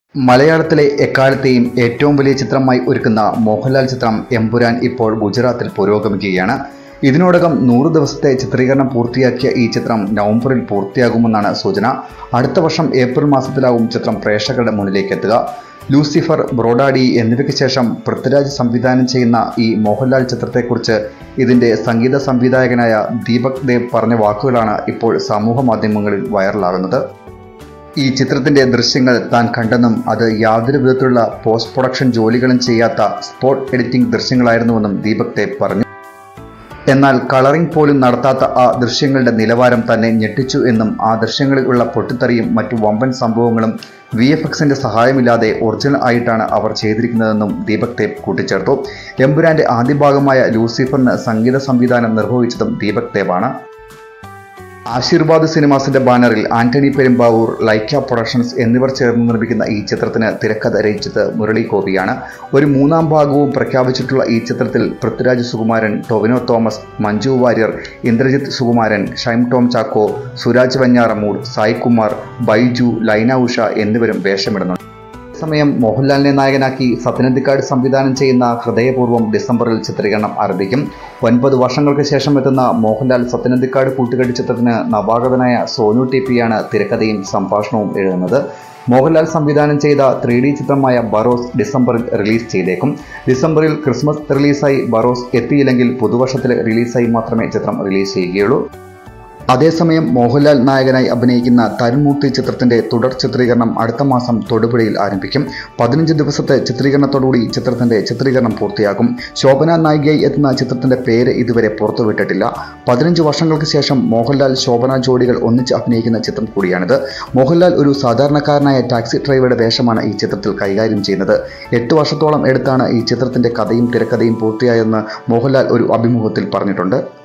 മലയാളത്തിലെ എക്കാലത്തെയും ഏറ്റവും വലിയ ചിത്രമായി ഒരുക്കുന്ന മോഹൻലാൽ ചിത്രം എമ്പുരാൻ ഇപ്പോൾ ഗുജറാത്തിൽ പുരോഗമിക്കുകയാണ്. ഇതിനോടകം 100 ദിവസത്തെ ചിത്രീകരണം പൂർത്തിയാക്കിയ ഈ ചിത്രം നവംബറിൽ പൂർത്തിയാകുമെന്നാണ് സൂചന. അടുത്ത വർഷം ഏപ്രിൽ മാസത്തിലാവും ചിത്രം പ്രേക്ഷകരുടെ മുന്നിലേക്ക് എത്തുക. ലൂസിഫർ, ബ്രോഡാഡി എന്നിവയ്ക്ക് ശേഷം പൃഥ്വിരാജ് സംവിധാനം ചെയ്യുന്ന ഈ മോഹൻലാൽ ചിത്രത്തെക്കുറിച്ച് ഇതിന്റെ സംഗീത സംവിധായകനായ ദീപക് ദേവ് പറഞ്ഞ വാക്കുകളാണ് ഇപ്പോൾ സമൂഹ മാധ്യമങ്ങളിൽ വൈറലാകുന്നത്. ഈ ചിത്രത്തിന്റെ ദൃശ്യങ്ങൾ താൻ കണ്ടെന്നും അത് യാതൊരു വിധത്തിലുള്ള പോസ്റ്റ് പ്രൊഡക്ഷൻ ജോലികളും ചെയ്യാത്ത സ്പോട്ട് എഡിറ്റിംഗ് ദൃശ്യങ്ങളായിരുന്നുവെന്നും ദീപക് ദേവ് പറഞ്ഞു. എന്നാൽ കളറിംഗ് പോലും നടത്താത്ത ആ ദൃശ്യങ്ങളുടെ നിലവാരം തന്നെ ഞെട്ടിച്ചു എന്നും ആ ദൃശ്യങ്ങളിൽ ഉള്ള പൊട്ടിത്തെറിയും മറ്റു വമ്പൻ സംഭവങ്ങളും VFXന്റെ സഹായമില്ലാതെ ഒറിജിനൽ ആയിട്ടാണ് അവർ ചെയ്തിരിക്കുന്നതെന്നും ദീപക് ദേവ് കൂട്ടിച്ചേർത്തു. എമ്പുരാന്റെ ആദ്യ ഭാഗമായ ലൂസിഫറിന് സംഗീത സംവിധാനം നിർവഹിച്ചതും ദീപക് ദേവ് ആണ്. ആശീർവാദ് സിനിമാസിന്റെ ബാനറിൽ ആന്റണി പെരുമ്പാവൂർ, ലൈക്ക പ്രൊഡക്ഷൻസ് എന്നിവർ ചേർന്ന് നിർമ്മിക്കുന്ന ഈ ചിത്രത്തിന് തിരക്കഥ രചിച്ചത് മുരളി ഗോപിയാണ്. ഒരു 3ാം ഭാഗവും പ്രഖ്യാപിച്ചിട്ടുള്ള ഈ ചിത്രത്തിൽ പൃഥ്വിരാജ് സുകുമാരൻ, ടൊവിനോ തോമസ്, മഞ്ജു വാര്യർ, ഇന്ദ്രജിത്ത് സുകുമാരൻ, ഷൈം ടോം ചാക്കോ, സുരാജ് വെഞ്ഞാറമൂട്, സായ് കുമാർ, ബൈജു, ലൈന ഉഷ എന്നിവരും വേഷമിടുന്നുണ്ട്. അതേസമയം മോഹൻലാലിനെ നായകനാക്കി സത്യനന്ദിക്കാട് സംവിധാനം ചെയ്യുന്ന ഹൃദയപൂർവ്വം ഡിസംബറിൽ ചിത്രീകരണം ആരംഭിക്കും. 9 വർഷങ്ങൾക്ക് ശേഷം എത്തുന്ന മോഹൻലാൽ സത്യനന്ദിക്കാട് കൂട്ടുകെട്ട് ചിത്രത്തിന് നവാഗതനായ സോനു ടിപിയാണ് തിരക്കഥയും സംഭാഷണവും എഴുതുന്നത്. മോഹൻലാൽ സംവിധാനം ചെയ്ത 3D ചിത്രമായ ബറോസ് ഡിസംബറിൽ റിലീസ് ചെയ്തേക്കും. ഡിസംബറിൽ ക്രിസ്മസ് റിലീസായി ബറോസ് എത്തിയില്ലെങ്കിൽ പുതുവർഷത്തിലെ റിലീസായി മാത്രമേ ചിത്രം റിലീസ് ചെയ്യുകയുള്ളൂ. അതേസമയം മോഹൻലാൽ നായകനായി അഭിനയിക്കുന്ന തരുൺമൂർത്തി ചിത്രത്തിന്റെ തുടർ ചിത്രീകരണം അടുത്ത മാസം തൊടുപുഴയിൽ ആരംഭിക്കും. 15 ദിവസത്തെ ചിത്രീകരണത്തോടുകൂടി ചിത്രത്തിന്റെ ചിത്രീകരണം പൂർത്തിയാക്കും. ശോഭന നായികയായി എത്തുന്ന ചിത്രത്തിന്റെ പേര് ഇതുവരെ പുറത്തുവിട്ടിട്ടില്ല. 15 വർഷങ്ങൾക്ക് ശേഷം മോഹൻലാൽ ശോഭന ജോഡികൾ ഒന്നിച്ച് അഭിനയിക്കുന്ന ചിത്രം കൂടിയാണിത്. മോഹൻലാൽ ഒരു സാധാരണക്കാരനായ ടാക്സി ഡ്രൈവറുടെ വേഷമാണ് ഈ ചിത്രത്തിൽ കൈകാര്യം ചെയ്യുന്നത്. 8 വർഷത്തോളം എടുത്താണ് ഈ ചിത്രത്തിന്റെ കഥയും തിരക്കഥയും പൂർത്തിയായെന്ന് മോഹൻലാൽ ഒരു അഭിമുഖത്തിൽ പറഞ്ഞിട്ടുണ്ട്.